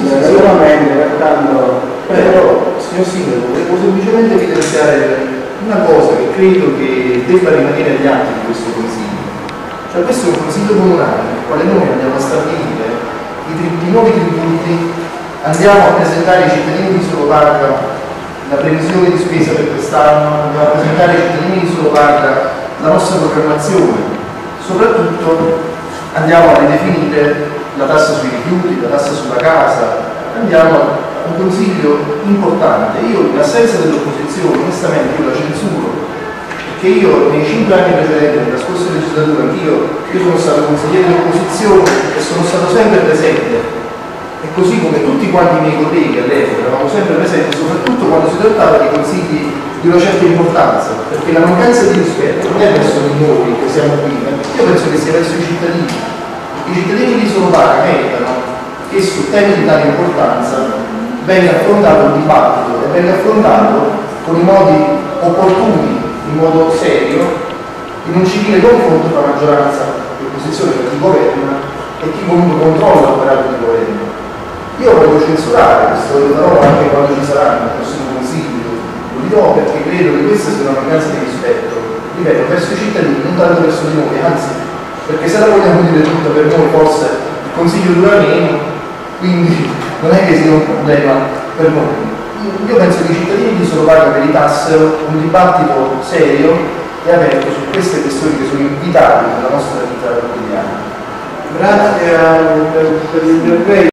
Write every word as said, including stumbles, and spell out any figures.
sicuramente, pertanto... Però, signor Sindaco, volevo semplicemente evidenziare una cosa che credo che debba rimanere agli atti di questo Consiglio. Cioè questo è un Consiglio comunale nel quale noi andiamo a stabilire i, i nuovi tributi, andiamo a presentare ai cittadini di Soloparca la previsione di spesa per quest'anno, andiamo a presentare ai cittadini di Soloparca la nostra programmazione, soprattutto andiamo a ridefinire la tassa sui rifiuti, la tassa sulla casa, andiamo a un consiglio importante. Io in assenza dell'opposizione, onestamente io la censuro, perché io nei cinque anni precedenti, nella scorsa legislatura, anch'io io sono stato consigliere di opposizione e sono stato sempre presente, e così come tutti quanti i miei colleghi all'epoca eravamo sempre presenti, soprattutto quando si trattava di consigli di una certa importanza, perché la mancanza di rispetto non è verso di noi che siamo qui, ma io penso che sia verso i cittadini. I cittadini di Soloparca meritano che su temi di tale importanza venga affrontato un dibattito e venga affrontato con i modi opportuni, in modo serio, in un civile confronto tra maggioranza e opposizione, per chi governa e chi comunque controlla l'operato di governo. Io voglio censurare questo, lo farò anche quando ci sarà il prossimo consiglio, lo dirò perché credo che questa sia una mancanza di rispetto, ripeto, verso i cittadini, non tanto verso di noi, anzi, perché se la vogliamo dire tutta per noi forse il consiglio dura meno, quindi non è che sia un problema per noi. Io penso che i cittadini di Soloparca meritassero un dibattito serio e aperto su queste questioni che sono vitali nella nostra vita quotidiana. Grazie per, per l'intervento.